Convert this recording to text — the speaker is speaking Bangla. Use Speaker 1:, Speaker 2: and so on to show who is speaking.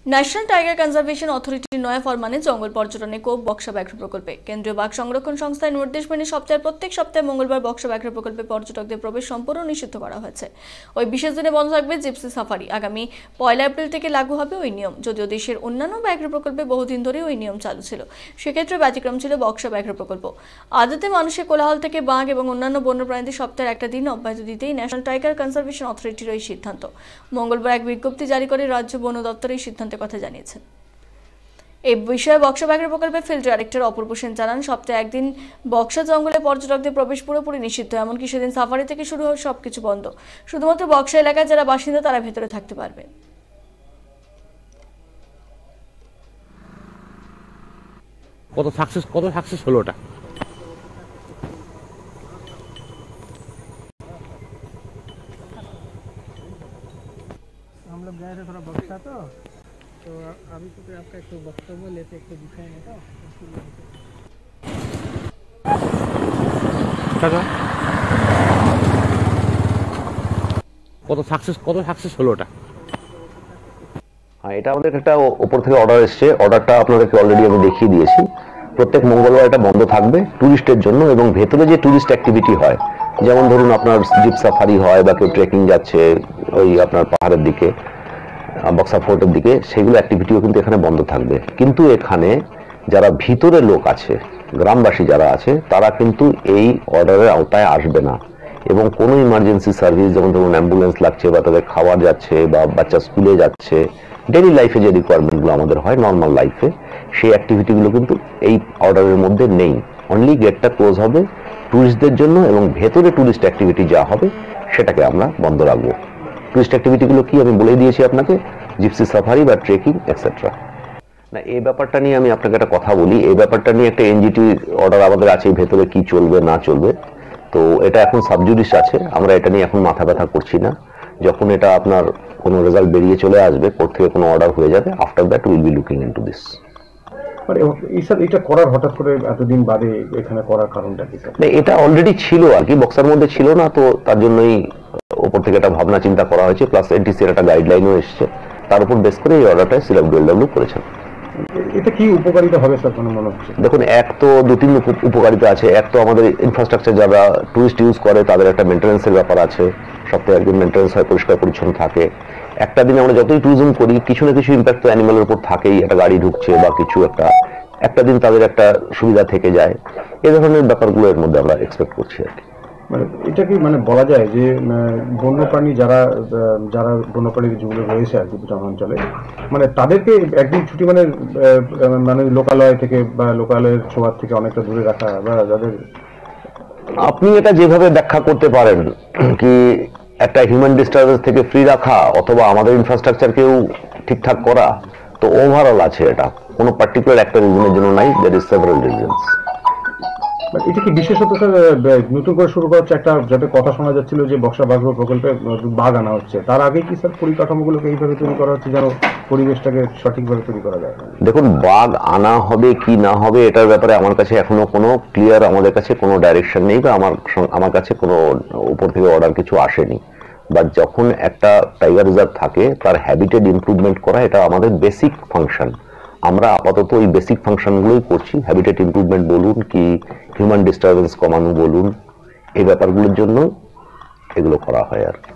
Speaker 1: ন্যাশনাল টাইগার কনজারভেশন অথরিটির নয়া ফরমানে জঙ্গল পর্যটনে কোপ বক্সা ব্যাঘ্র প্রকল্পে কেন্দ্রীয় বাঘ সংরক্ষণ সংস্থার নির্দেশ মেনে প্রত্যেক সপ্তাহে মঙ্গলবার বক্সা ব্যাঘ্র প্রকল্পে পর্যটকদের প্রবেশ সম্পূর্ণ নিষিদ্ধ করা হয়েছে। ওই বিশেষ দিনে বন্ধ থাকবে জিপসি সাফারি। আগামী 1 এপ্রিল থেকে লাগু হবে ওই নিয়ম। যদিও দেশের অন্যান্য ব্যাঘ্র প্রকল্পে বহুদিন ধরে ওই নিয়ম চালু ছিল, সেক্ষেত্রে ব্যতিক্রম ছিল বক্সা ব্যাঘ্র প্রকল্প। আদতে মানুষের কোলাহল থেকে বাঘ এবং অন্যান্য বন্যপ্রাণীদের সপ্তাহের একটা দিন অব্যাহতি দিতেই ন্যাশনাল টাইগার কনজারভেশন অথরিটির এই সিদ্ধান্ত। মঙ্গলবার এক বিজ্ঞপ্তি জারি করে রাজ্য বন দপ্তর এই সিদ্ধান্তের কথা জানিয়েছে। এই বিষয়ে বক্সা ব্যাঘ্র প্রকল্পের ফিল্ড ডাইরেক্টর অপূর্ব সেন জানান, সপ্তাহে একদিন বক্সা জঙ্গলে পর্যটকদের প্রবেশ পুরোপুরি নিষিদ্ধ। এমনকি সেদিন সাফারি থেকে শুরু হওয়া সবকিছু বন্ধ। শুধুমাত্র বক্সা এলাকায় যারা বাসিন্দা তারা ভেতরে থাকতে পারবে।
Speaker 2: কত সাকসেস হলো ওটা?
Speaker 3: हम लोग गए थे थोड़ा बक्सा तो अभी तो आपका एक वक्तव्य लेते एक विषय में तो
Speaker 2: কত সাকসেস হলো ওটা?
Speaker 4: হ্যাঁ, এটা আমাদের একটা উপর থেকে অর্ডার এসেছে। অর্ডারটা আপনাদেরকে অলরেডি আমি দেখিয়ে দিয়েছি। প্রত্যেক মঙ্গলবার এটা বন্ধ থাকবে টুরিস্টের জন্য, এবং ভেতরে যে টুরিস্ট অ্যাক্টিভিটি হয়, যেমন ধরুন আপনার জিপ সাফারি হয় বা কেউ ট্রেকিং যাচ্ছে ওই আপনার পাহাড়ের দিকে, বক্সা ফোর্টের দিকে, সেগুলো অ্যাক্টিভিটিও কিন্তু এখানে বন্ধ থাকবে। কিন্তু এখানে যারা ভিতরে লোক আছে, গ্রামবাসী যারা আছে, তারা কিন্তু এই অর্ডারের আওতায় আসবে না। এবং কোনো ইমার্জেন্সি সার্ভিস, যেমন ধরুন অ্যাম্বুলেন্স লাগছে বা তাদের খাবার যাচ্ছে বা বাচ্চা স্কুলে যাচ্ছে, ডেইলি লাইফে যে রিকোয়ারমেন্টগুলো আমাদের হয় নর্মাল লাইফে, সেই অ্যাক্টিভিটিগুলো কিন্তু এই অর্ডারের মধ্যে নেই। অনলি গেটটা ক্লোজ হবে টুরিস্টদের জন্য, এবং ভেতরে টুরিস্ট অ্যাক্টিভিটি যা হবে সেটাকে আমরা বন্ধ রাখবো। টুরিস্ট অ্যাক্টিভিটিগুলো কি আমি বলে দিয়েছি আপনাকে, জিপসি সাফারি বা ট্রেকিং এক্সেট্রা। না, এই ব্যাপারটা নিয়ে আমি আপনাকে একটা কথা বলি। এই ব্যাপারটা নিয়ে একটা এনজিটি অর্ডার আমাদের আছে, ভেতরে কি চলবে না চলবে, তো এটা এখন সাবজুডিস আছে। আমরা এটা নিয়ে এখন মাথা ব্যথা করছি না। যখন এটা আপনার কোনো রেজাল্ট বেরিয়ে চলে আসবে, কোর্ট থেকে কোনো অর্ডার হয়ে যাবে, after that will be looking into this.
Speaker 5: এটা করার হঠাৎ করে এতদিন বাদে এখানে করার কারণটা কি স্যার?
Speaker 4: এটা অলরেডি ছিল আর কি, বক্সার মধ্যে ছিল না, তো তার জন্যই ওপর থেকে একটা ভাবনা চিন্তা করা হয়েছে, প্লাস এনটিসির একটা গাইডলাইনও এসেছে, তার উপর বেস করে এই অর্ডারটা সিএলডব্লিউ করেছেন।
Speaker 5: এটা কি উপকারিতা হবে স্যার মনে হচ্ছে?
Speaker 4: দেখুন, এক তো 2-3 উপকারিতা আছে। এক তো আমাদের ইনফ্রাস্ট্রাকচার যারা টুরিস্ট ইউজ করে তাদের একটা মেনটেন্যান্সের ব্যাপার আছে। সপ্তাহে একদিন মেনটেন্যান্স হয়, পরিষ্কার পরিচ্ছন্ন থাকে। একটা দিন আমরা যতই ট্যুরিজম করি, কিছু না কিছু ইম্প্যাক্ট তো অ্যানিমালের উপর থাকেই। একটা গাড়ি ঢুকছে বা কিছু একটা দিন তাদের একটা সুবিধা থেকে যায়। এই ধরনের ব্যাপারগুলো এর মধ্যে আমরা এক্সপেক্ট করছি আর কি।
Speaker 5: মানে এটা কি বলা যায় যে বন্যপ্রাণী যারা বন্যপ্রাণী যেগুলো রয়েছে আর কি গ্রামাঞ্চলে, তাদেরকে একদিন ছুটি লোকালয় থেকে বা লোকালয়ের ছোঁয়ার থেকে অনেকটা দূরে রাখা, বা যাদের
Speaker 4: আপনি এটা যেভাবে ব্যাখ্যা করতে পারেন, কি একটা হিউম্যান ডিস্টারবেন্স থেকে ফ্রি রাখা, অথবা আমাদের ইনফ্রাস্ট্রাকচারকেও ঠিকঠাক করা, তো ওভারঅল আছে। এটা কোনো পার্টিকুলার একটা রিজনের জন্য নাই, দেয়ার ইজ সেভারাল রিজনস।
Speaker 5: এটা কি বিশেষত স্যার নতুন করে শুরু করা হচ্ছে? একটা যাতে কথা শোনা যাচ্ছিল যে বক্সা ব্যাঘ্র প্রকল্পে বাঘ আনা হচ্ছে, তার আগে কি স্যার পরিকাঠামোগুলোকে এইভাবে তৈরি করা হচ্ছে যেন পরিবেশটাকে সঠিকভাবে তৈরি করা যায়?
Speaker 4: দেখুন, বাঘ আনা হবে কি না হবে এটার ব্যাপারে আমার কাছে এখনো কোনো ক্লিয়ার, আমাদের কাছে কোনো ডাইরেকশন নেই, বা আমার কাছে কোনো উপর থেকে অর্ডার কিছু আসেনি। বা যখন একটা টাইগার রিজার্ভ থাকে, তার হ্যাবিটেট ইমপ্রুভমেন্ট করা এটা আমাদের বেসিক ফাংশন। আমরা আপাতত ওই বেসিক ফাংশনগুলোই করছি। হ্যাবিটেট ইমপ্রুভমেন্ট বলুন কি হিউম্যান ডিস্টারবেন্স কমানো বলুন, এই ব্যাপারগুলোর জন্য এগুলো করা হয় আর কি।